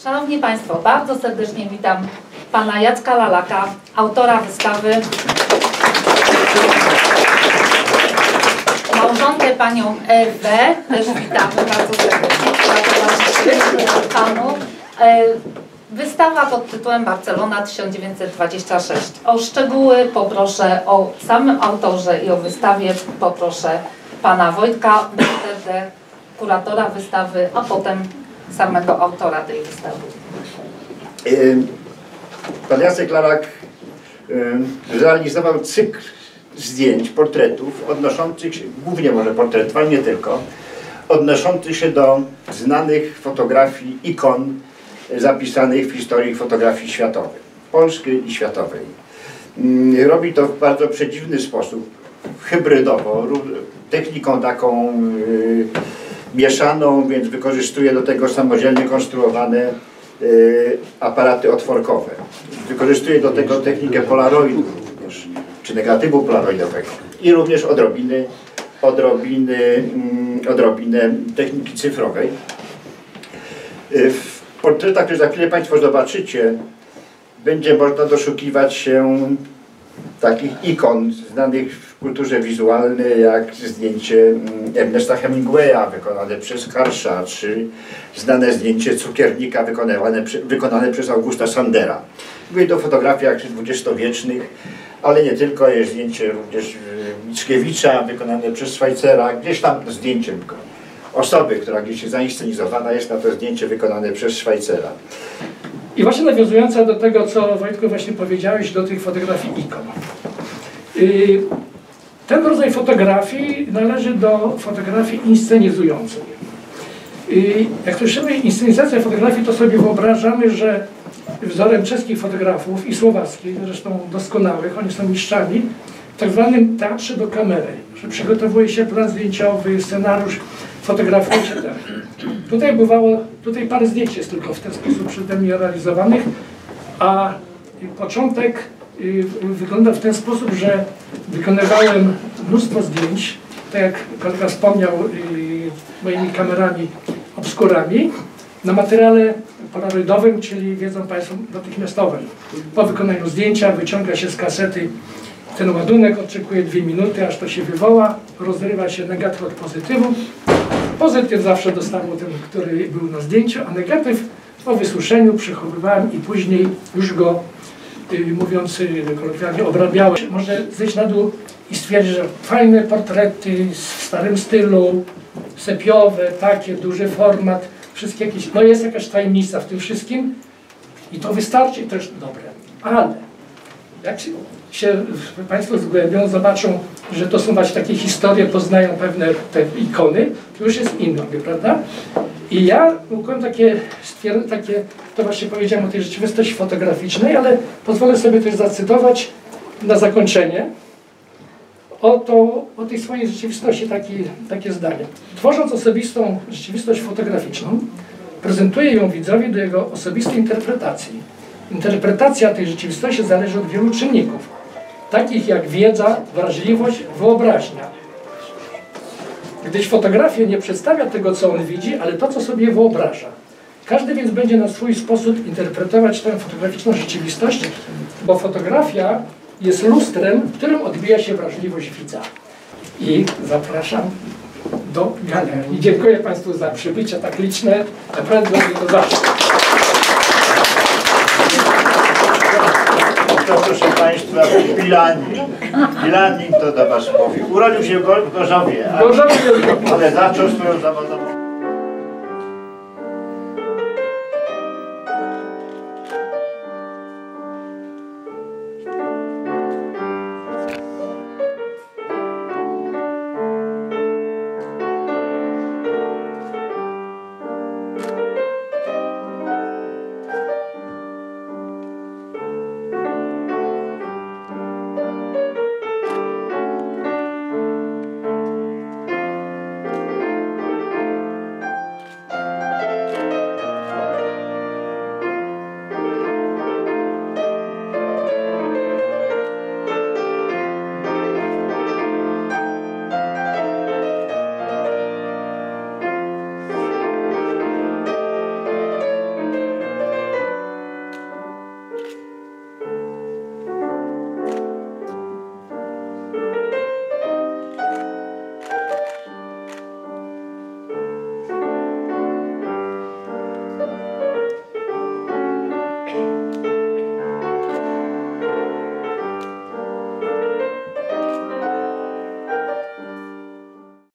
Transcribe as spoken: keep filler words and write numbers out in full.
Szanowni Państwo, bardzo serdecznie witam Pana Jacka Lalaka, autora wystawy, małżonkę Panią Ewę, też witamy bardzo serdecznie, gratulacje Panu. Wystawa pod tytułem Barcelona tysiąc dziewięćset dwadzieścia sześć. O szczegóły poproszę o samym autorze i o wystawie poproszę Pana Wojtka Bertede, kuratora wystawy, a potem samego autora tej wystawy. Pan Jacek Lalak zrealizował cykl zdjęć, portretów odnoszących się, głównie może portretów, ale nie tylko, odnoszących się do znanych fotografii, ikon zapisanych w historii fotografii światowej, polskiej i światowej. Robi to w bardzo przedziwny sposób, hybrydowo, techniką taką yy, mieszaną, więc wykorzystuje do tego samodzielnie konstruowane yy, aparaty otworkowe. Wykorzystuje do tego technikę polaroidu również, czy negatywu polaroidowego i również odrobiny, odrobiny, yy, odrobinę techniki cyfrowej. Yy, w portretach, które za chwilę Państwo zobaczycie, będzie można doszukiwać się takich ikon znanych w kulturze wizualnej, jak zdjęcie Ernesta Hemingwaya wykonane przez Karsza, czy znane zdjęcie cukiernika wykonane, wykonane przez Augusta Sandera. Były to fotografie dwudziestowiecznych, ale nie tylko, jest zdjęcie również Mickiewicza wykonane przez Schweizera, gdzieś tam zdjęcie osoby, która gdzieś jest zainscenizowana, jest na to zdjęcie wykonane przez Schweizera. I właśnie nawiązująca do tego, co Wojtku właśnie powiedziałeś, do tych fotografii ikon. Ten rodzaj fotografii należy do fotografii inscenizującej. Jak słyszymy inscenizację fotografii, to sobie wyobrażamy, że wzorem czeskich fotografów i słowackich, zresztą doskonałych, oni są mistrzami, w tak zwanym teatrze do kamery, że przygotowuje się plan zdjęciowy, scenariusz, fotografuje się tak. Tutaj bywało, tutaj parę zdjęć jest tylko w ten sposób przede mnie realizowanych, a początek wygląda w ten sposób, że wykonywałem mnóstwo zdjęć, tak jak kolega wspomniał, moimi kamerami obskurami, na materiale polaroidowym, czyli wiedzą Państwo natychmiastowym. Po wykonaniu zdjęcia wyciąga się z kasety ten ładunek, oczekuje dwie minuty, aż to się wywoła, rozrywa się negatyw od pozytywu. Pozytyw zawsze dostawał ten, który był na zdjęciu, a negatyw po wysuszeniu przechowywałem i później już go, yy, mówiąc yy, kolokwialnie, obrabiałem. Może zejść na dół i stwierdzić, że fajne portrety w starym stylu, sepiowe, takie, duży format, wszystkie jakieś, no jest jakaś tajemnica w tym wszystkim i to wystarczy i to jest dobre. Ale jak się, się Państwo zgłębią, zobaczą, że to są właśnie takie historie, poznają pewne te ikony, to już jest inne, prawda? I ja układam takie, takie, to właśnie powiedziałem o tej rzeczywistości fotograficznej, ale pozwolę sobie też zacytować na zakończenie o, to, o tej swojej rzeczywistości taki, takie zdanie. Tworząc osobistą rzeczywistość fotograficzną, prezentuję ją widzowi do jego osobistej interpretacji. Interpretacja tej rzeczywistości zależy od wielu czynników, takich jak wiedza, wrażliwość, wyobraźnia. Gdyż fotografia nie przedstawia tego, co on widzi, ale to, co sobie wyobraża. Każdy więc będzie na swój sposób interpretować tę fotograficzną rzeczywistość, bo fotografia jest lustrem, w którym odbija się wrażliwość widza. I zapraszam do galerii. Dziękuję Państwu za przybycie tak liczne. Naprawdę dla mnie to zaszczyt. Proszę Państwa, Bilanin. Bilanin to do Was mówi. Urodził się w Gorzowie, ale, ale zaczął swoją zawodową